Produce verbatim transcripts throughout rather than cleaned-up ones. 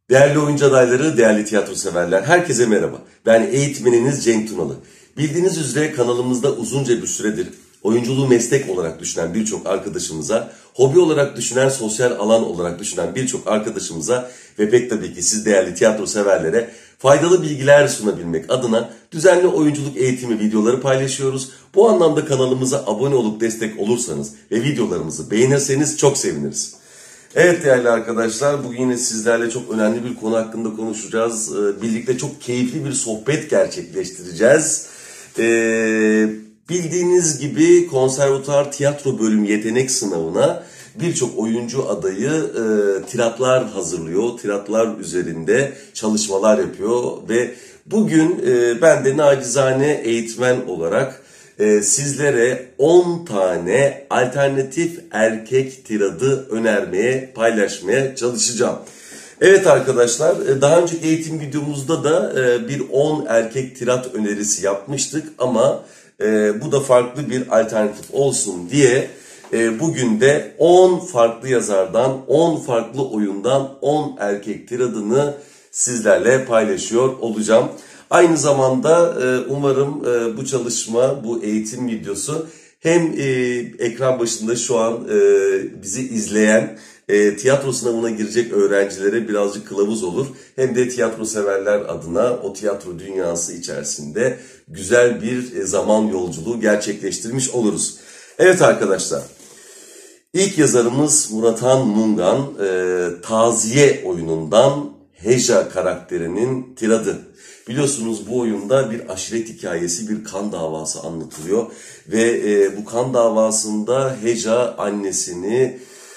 Değerli oyuncu adayları, değerli tiyatro severler, herkese merhaba. Ben eğitmeniniz Cenk Tunalı. Bildiğiniz üzere kanalımızda uzunca bir süredir oyunculuğu meslek olarak düşünen birçok arkadaşımıza, hobi olarak düşünen, sosyal alan olarak düşünen birçok arkadaşımıza ve pek tabii ki siz değerli tiyatro severlere faydalı bilgiler sunabilmek adına düzenli oyunculuk eğitimi videoları paylaşıyoruz. Bu anlamda kanalımıza abone olup destek olursanız ve videolarımızı beğenirseniz çok seviniriz. Evet değerli arkadaşlar, bugün yine sizlerle çok önemli bir konu hakkında konuşacağız. Birlikte çok keyifli bir sohbet gerçekleştireceğiz. Ee, bildiğiniz gibi konservatuar tiyatro bölüm yetenek sınavına birçok oyuncu adayı e, tiratlar hazırlıyor. Tiratlar üzerinde çalışmalar yapıyor ve bugün e, ben de nacizane eğitmen olarak Ee, sizlere on tane alternatif erkek tiradı önermeye, paylaşmaya çalışacağım. Evet arkadaşlar, daha önceki eğitim videomuzda da bir on erkek tirat önerisi yapmıştık ama bu da farklı bir alternatif olsun diye bugün de on farklı yazardan, on farklı oyundan on erkek tiradını sizlerle paylaşıyor olacağım. Aynı zamanda umarım bu çalışma, bu eğitim videosu hem ekran başında şu an bizi izleyen tiyatro sınavına girecek öğrencilere birazcık kılavuz olur. Hem de tiyatro severler adına o tiyatro dünyası içerisinde güzel bir zaman yolculuğu gerçekleştirmiş oluruz. Evet arkadaşlar, ilk yazarımız Murathan Mungan, Taziye oyunundan Heja karakterinin tiradı. Biliyorsunuz bu oyunda bir aşiret hikayesi, bir kan davası anlatılıyor. Ve e, bu kan davasında Heja annesini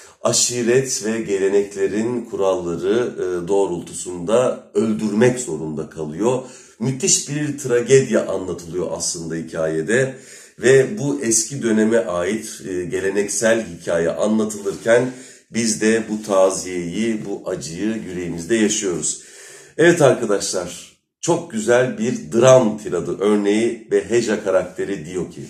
aşiret ve geleneklerin kuralları e, doğrultusunda öldürmek zorunda kalıyor. Müthiş bir tragedya anlatılıyor aslında hikayede. Ve bu eski döneme ait e, geleneksel hikaye anlatılırken biz de bu taziyeyi, bu acıyı yüreğimizde yaşıyoruz. Evet arkadaşlar, çok güzel bir dram tiradı örneği ve Heja karakteri diyor ki: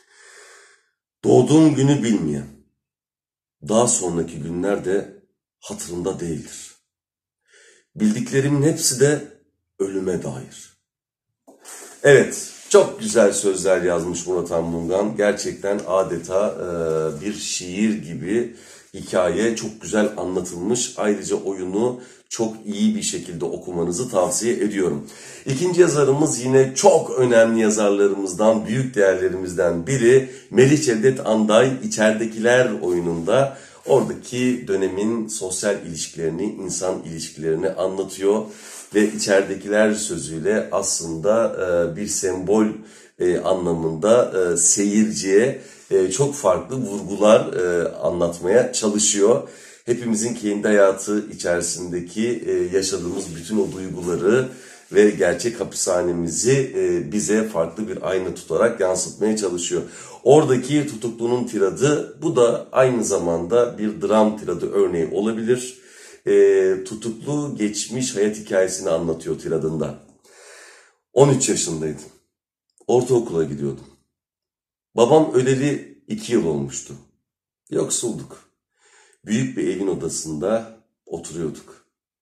doğduğum günü bilmeyen, daha sonraki günler de hatırımda değildir. Bildiklerimin hepsi de ölüme dair. Evet, çok güzel sözler yazmış Murathan Mungan. Gerçekten adeta e, bir şiir gibi hikaye çok güzel anlatılmış. Ayrıca oyunu çok iyi bir şekilde okumanızı tavsiye ediyorum. İkinci yazarımız yine çok önemli yazarlarımızdan, büyük değerlerimizden biri Melih Cevdet Anday, İçeridekiler oyununda oradaki dönemin sosyal ilişkilerini, insan ilişkilerini anlatıyor. Ve içeridekiler sözüyle aslında bir sembol anlamında seyirciye çok farklı vurgular anlatmaya çalışıyor. Hepimizin kendi hayatı içerisindeki yaşadığımız bütün o duyguları ve gerçek hapishanemizi bize farklı bir ayna tutarak yansıtmaya çalışıyor. Oradaki tutuklunun tiradı, bu da aynı zamanda bir dram tiradı örneği olabilir. E, tutuklu geçmiş hayat hikayesini anlatıyor tiradında. on üç yaşındaydım. Ortaokula gidiyordum. Babam öleli iki yıl olmuştu. Yoksulduk. Büyük bir evin odasında oturuyorduk.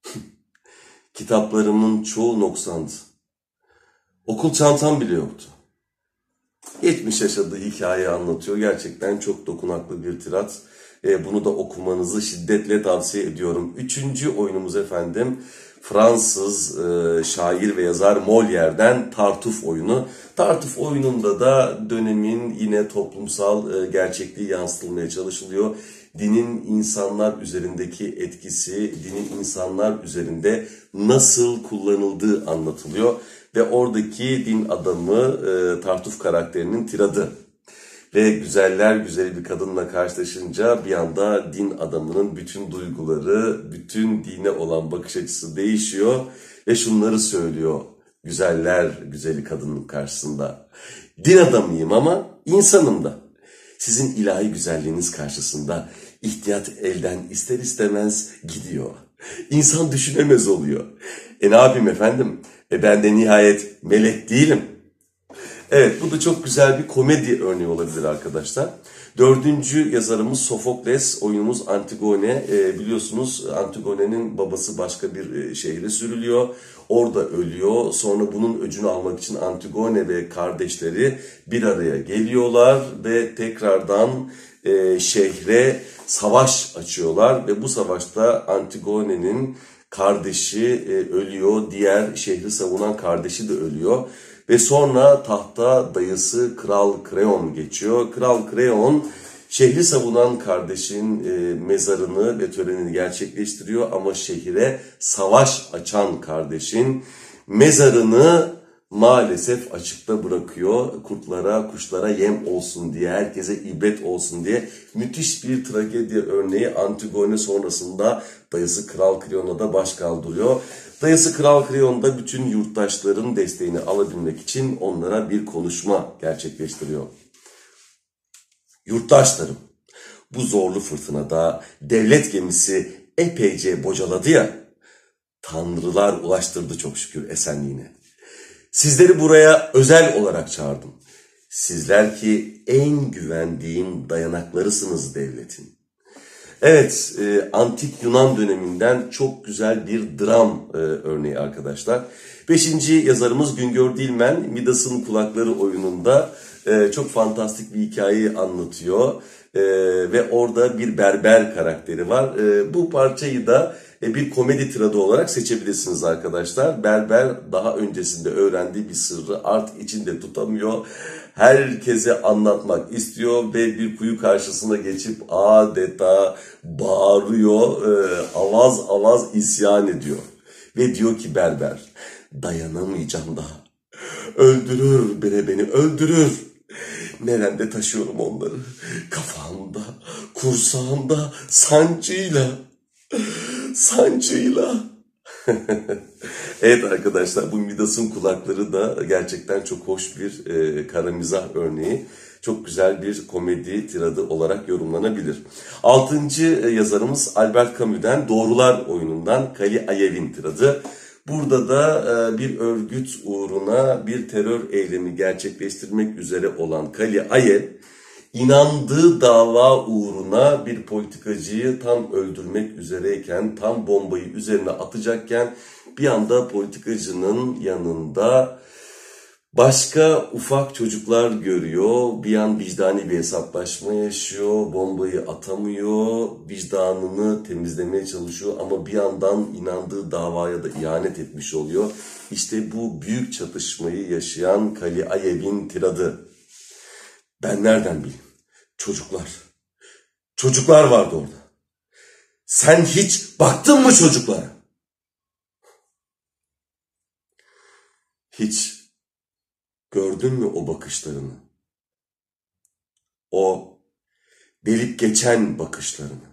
Kitaplarımın çoğu noksandı. Okul çantam bile yoktu. Geçmiş yaşadığı hikayeyi anlatıyor. Gerçekten çok dokunaklı bir tirat. Bunu da okumanızı şiddetle tavsiye ediyorum. Üçüncü oyunumuz efendim Fransız e, şair ve yazar Molière'den Tartuf oyunu. Tartuf oyununda da dönemin yine toplumsal e, gerçekliği yansıtılmaya çalışılıyor. Dinin insanlar üzerindeki etkisi, dinin insanlar üzerinde nasıl kullanıldığı anlatılıyor. Ve oradaki din adamı e, Tartuf karakterinin tiradı. Ve güzeller güzeli bir kadınla karşılaşınca bir anda din adamının bütün duyguları, bütün dine olan bakış açısı değişiyor. Ve şunları söylüyor güzeller güzeli kadının karşısında: din adamıyım ama insanım da. Sizin ilahi güzelliğiniz karşısında ihtiyat elden ister istemez gidiyor. İnsan düşünemez oluyor. E ne yapayım efendim? E ben de nihayet melek değilim. Evet, bu da çok güzel bir komedi örneği olabilir arkadaşlar. Dördüncü yazarımız Sofokles, oyunumuz Antigone. E, biliyorsunuz Antigone'nin babası başka bir e, şehre sürülüyor. Orada ölüyor. Sonra bunun öcünü almak için Antigone ve kardeşleri bir araya geliyorlar ve tekrardan e, şehre savaş açıyorlar. Ve bu savaşta Antigone'nin kardeşi e, ölüyor. Diğer şehri savunan kardeşi de ölüyor. Ve sonra tahta dayısı Kral Kreon geçiyor. Kral Kreon şehri savunan kardeşin e, mezarını ve törenini gerçekleştiriyor. Ama şehire savaş açan kardeşin mezarını maalesef açıkta bırakıyor. Kurtlara, kuşlara yem olsun diye, herkese ibret olsun diye. Müthiş bir tragedi örneği. Antigone sonrasında dayısı Kral Kreon'a da baş kaldırıyor. Dayısı Kral Kreon da bütün yurttaşların desteğini alabilmek için onlara bir konuşma gerçekleştiriyor. Yurttaşlarım, bu zorlu fırtınada devlet gemisi epeyce bocaladı ya, tanrılar ulaştırdı çok şükür esenliğine. Sizleri buraya özel olarak çağırdım. Sizler ki en güvendiğim dayanaklarısınız devletin. Evet, e, antik Yunan döneminden çok güzel bir dram e, örneği arkadaşlar. Beşinci yazarımız Güngör Dilmen, Midas'ın Kulakları oyununda e, çok fantastik bir hikayeyi anlatıyor. E, ve orada bir berber karakteri var. E, bu parçayı da e, bir komedi tiradı olarak seçebilirsiniz arkadaşlar. Berber daha öncesinde öğrendiği bir sırrı artık içinde tutamıyor. Herkese anlatmak istiyor ve bir kuyu karşısına geçip adeta bağırıyor, e, avaz avaz isyan ediyor. Ve diyor ki berber, dayanamayacağım daha. Öldürür beni, beni öldürür. Neremde taşıyorum onları. Kafamda, kursağımda, sancıyla, sancıyla. Evet arkadaşlar, bu Midas'ın Kulakları da gerçekten çok hoş bir e, kara mizah örneği. Çok güzel bir komedi tiradı olarak yorumlanabilir. Altıncı yazarımız Albert Camus'den Doğrular oyunundan Kali Ayev'in tiradı. Burada da e, bir örgüt uğruna bir terör eylemi gerçekleştirmek üzere olan Kali Ayev, İnandığı dava uğruna bir politikacıyı tam öldürmek üzereyken, tam bombayı üzerine atacakken bir anda politikacının yanında başka ufak çocuklar görüyor. Bir an vicdani bir hesaplaşma yaşıyor, bombayı atamıyor, vicdanını temizlemeye çalışıyor ama bir yandan inandığı davaya da ihanet etmiş oluyor. İşte bu büyük çatışmayı yaşayan Kali Ayev'in tiradı. Ben nereden bileyim? Çocuklar. Çocuklar vardı orada. Sen hiç baktın mı çocuklara? Hiç gördün mü o bakışlarını? O delip geçen bakışlarını.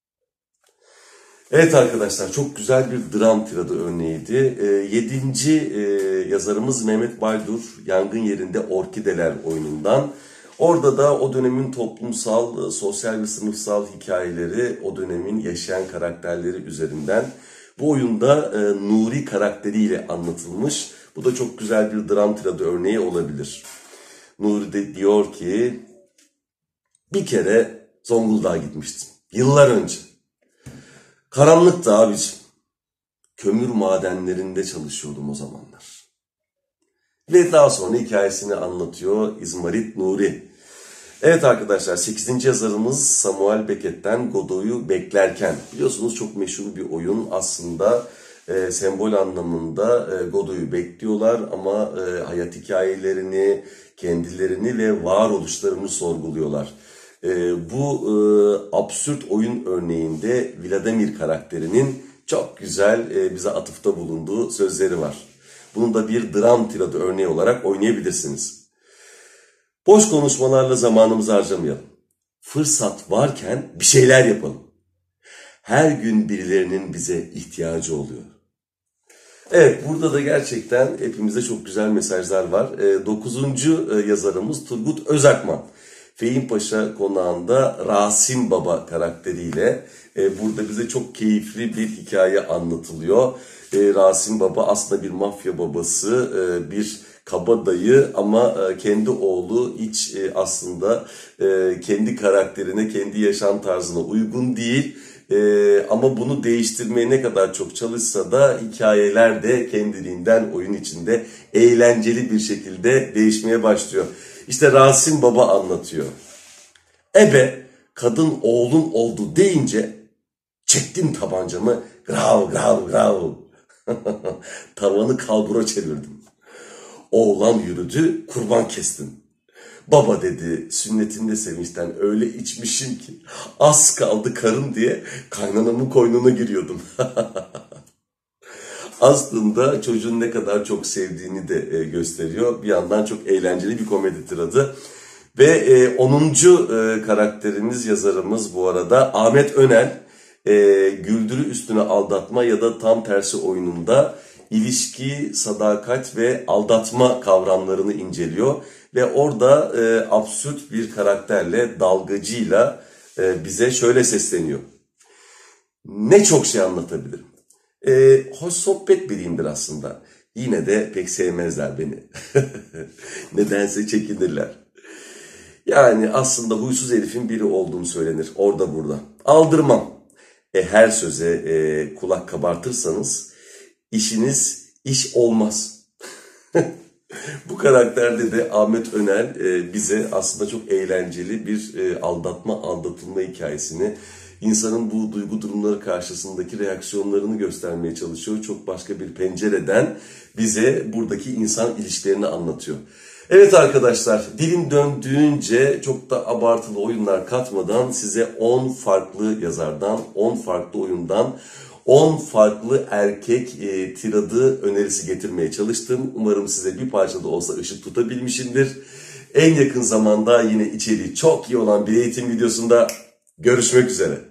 Evet arkadaşlar, çok güzel bir dram tiradı örneğiydi. E, yedinci e, yazarımız Mehmet Baydur, Yangın Yerinde Orkideler oyunundan. Orada da o dönemin toplumsal, sosyal ve sınıfsal hikayeleri, o dönemin yaşayan karakterleri üzerinden bu oyunda e, Nuri karakteriyle anlatılmış. Bu da çok güzel bir dram tiradı örneği olabilir. Nuri de diyor ki, bir kere Zonguldak'a gitmiştim. Yıllar önce. Karanlıktı abiciğim. Kömür madenlerinde çalışıyordum o zamanlar. Ve daha sonra hikayesini anlatıyor İzmarit Nuri. Evet arkadaşlar, sekizinci yazarımız Samuel Beckett'ten Godot'u Beklerken. Biliyorsunuz çok meşhur bir oyun aslında. E, sembol anlamında e, Godot'u bekliyorlar ama e, hayat hikayelerini, kendilerini ve varoluşlarını sorguluyorlar. E, bu e, absürt oyun örneğinde Vladimir karakterinin çok güzel e, bize atıfta bulunduğu sözleri var. Bunu da bir dram tiradı örneği olarak oynayabilirsiniz. Boş konuşmalarla zamanımızı harcamayalım. Fırsat varken bir şeyler yapalım. Her gün birilerinin bize ihtiyacı oluyor. Evet, burada da gerçekten hepimize çok güzel mesajlar var. E, dokuzuncu yazarımız Turgut Özakman. Fehim Paşa konağında Rasim Baba karakteriyle e, burada bize çok keyifli bir hikaye anlatılıyor. E, Rasim Baba aslında bir mafya babası, e, bir kabadayı ama e, kendi oğlu hiç e, aslında e, kendi karakterine, kendi yaşam tarzına uygun değil. Ee, ama bunu değiştirmeye ne kadar çok çalışsa da hikayeler de kendiliğinden oyun içinde eğlenceli bir şekilde değişmeye başlıyor. İşte Rasim Baba anlatıyor. Ebe kadın oğlun oldu deyince çektim tabancamı grav grav grav. Tavanı kalbura çevirdim. Oğlan yürüdü kurban kestim. Baba dedi sünnetinde sevinçten öyle içmişim ki az kaldı karım diye kaynanamın koynuna giriyordum. Aslında çocuğun ne kadar çok sevdiğini de gösteriyor. Bir yandan çok eğlenceli bir komedi tiradı. Ve onuncu karakterimiz, yazarımız bu arada Ahmet Önel. Güldürü üstüne aldatma ya da tam tersi oyununda ilişki, sadakat ve aldatma kavramlarını inceliyor. Ve orada e, absürt bir karakterle, dalgacıyla e, bize şöyle sesleniyor. Ne çok şey anlatabilirim. E, hoş sohbet biriyimdir aslında. Yine de pek sevmezler beni. Nedense çekinirler. Yani aslında huysuz herifin biri olduğum söylenir orada burada. Aldırmam. E, her söze e, kulak kabartırsanız işiniz iş olmaz. Bu karakterde de Ahmet Önel e, bize aslında çok eğlenceli bir e, aldatma, aldatılma hikayesini, insanın bu duygu durumları karşısındaki reaksiyonlarını göstermeye çalışıyor. Çok başka bir pencereden bize buradaki insan ilişkilerini anlatıyor. Evet arkadaşlar, dilim döndüğünce çok da abartılı oyunlar katmadan size on farklı yazardan, on farklı oyundan, on farklı erkek e, tiradı önerisi getirmeye çalıştım. Umarım size bir parça da olsa ışık tutabilmişimdir. En yakın zamanda yine içeriği çok iyi olan bir eğitim videosunda görüşmek üzere.